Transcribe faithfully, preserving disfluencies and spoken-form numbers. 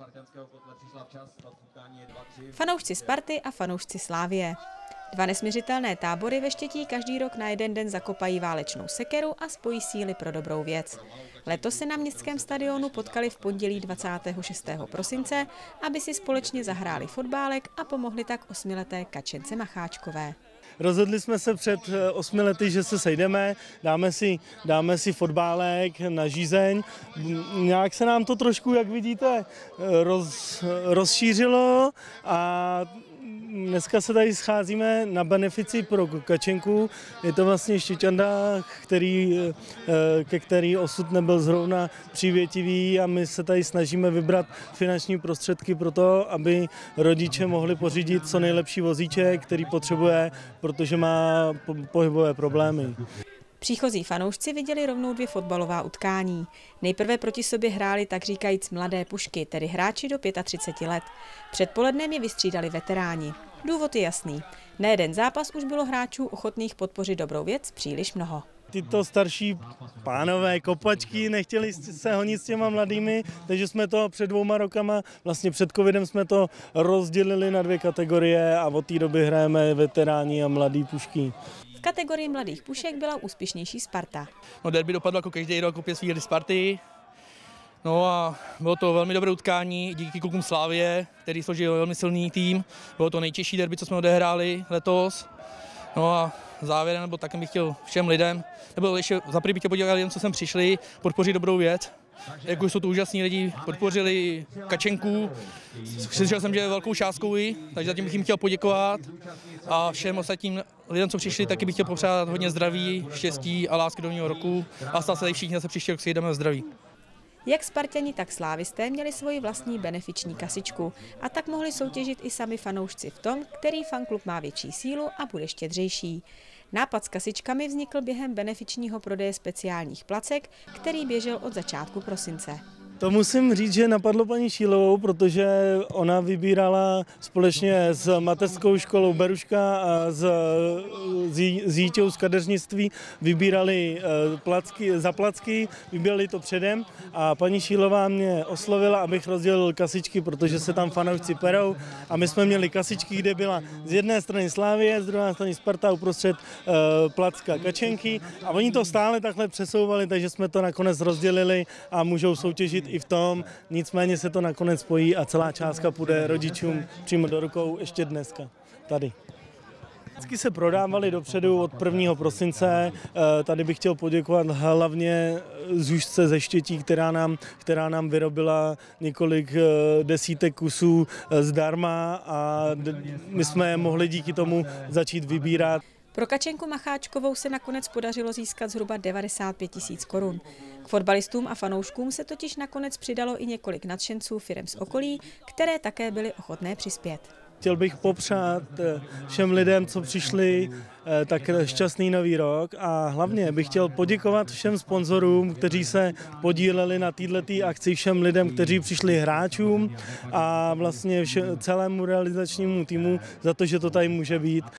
Fanoušci Sparty a fanoušci Slavie. Dva nesmiřitelné tábory ve Štětí každý rok na jeden den zakopají válečnou sekeru a spojí síly pro dobrou věc. Letos se na městském stadionu potkali v pondělí dvacátého šestého prosince, aby si společně zahráli fotbálek a pomohli tak osmileté Kačence Macháčkové. Rozhodli jsme se před osmi lety, že se sejdeme, dáme si, dáme si fotbálek na žízeň. Nějak se nám to trošku, jak vidíte, roz, rozšířilo a dneska se tady scházíme na benefici pro Kačenku. Je to vlastně Štěťanda, který, ke který osud nebyl zrovna přívětivý a my se tady snažíme vybrat finanční prostředky pro to, aby rodiče mohli pořídit co nejlepší vozíček, který potřebuje, protože má pohybové problémy. Příchozí fanoušci viděli rovnou dvě fotbalová utkání. Nejprve proti sobě hráli tak říkajíc mladé pušky, tedy hráči do třiceti pěti let. Předpolednem je vystřídali veteráni. Důvod je jasný. Na jeden zápas už bylo hráčů ochotných podpořit dobrou věc příliš mnoho. Tyto starší pánové kopačky nechtěli se honit s těma mladými, takže jsme to před dvouma rokama, vlastně před covidem jsme to rozdělili na dvě kategorie a od té doby hrajeme veteráni a mladý pušky. V kategorii mladých pušek byla úspěšnější Sparta. No, derby dopadlo jako každý rok, opět jsme Sparty. No a bylo to velmi dobré utkání díky klukům Slavie, který složil velmi silný tým. Bylo to nejtěžší derby, co jsme odehráli letos. No a závěrem, nebo taky bych chtěl všem lidem, nebo ještě za první bych chtěl poděkovat lidem, co sem přišli, podpořit dobrou věc. Jako jsou to úžasní lidi, podpořili Kačenku, slyšel jsem, že je velkou částkou, takže zatím bych jim chtěl poděkovat a všem ostatním lidem, co přišli, taky bych chtěl popřát hodně zdraví, štěstí a lásky do nového roku a snad se tady všichni zase příští rok sejdeme zdraví. Jak Sparťani, tak Slávisté měli svoji vlastní benefiční kasičku a tak mohli soutěžit i sami fanoušci v tom, který fanklub má větší sílu a bude štědřejší. Nápad s kasičkami vznikl během benefičního prodeje speciálních placek, který běžel od začátku prosince. To musím říct, že napadlo paní Šílovou, protože ona vybírala společně s mateřskou školou Beruška a s, s Jíťou z kadeřnictví, vybírali placky, za placky, vybírali to předem a paní Šílová mě oslovila, abych rozdělil kasičky, protože se tam fanoušci perou a my jsme měli kasičky, kde byla z jedné strany Slavie, z druhé strany Sparta, uprostřed uh, placka Kačenky a oni to stále takhle přesouvali, takže jsme to nakonec rozdělili a můžou soutěžit i v tom, nicméně se to nakonec spojí a celá částka půjde rodičům přímo do rukou ještě dneska, tady. Vždycky se prodávaly dopředu od prvního prosince, tady bych chtěl poděkovat hlavně Zušce ze Štětí, která nám, která nám vyrobila několik desítek kusů zdarma a my jsme mohli díky tomu začít vybírat. Pro Kačenku Macháčkovou se nakonec podařilo získat zhruba devadesát pět tisíc korun. K fotbalistům a fanouškům se totiž nakonec přidalo i několik nadšenců firem z okolí, které také byly ochotné přispět. Chtěl bych popřát všem lidem, co přišli, tak šťastný nový rok a hlavně bych chtěl poděkovat všem sponzorům, kteří se podíleli na této akci, všem lidem, kteří přišli hráčům a vlastně celému realizačnímu týmu za to, že to tady může být.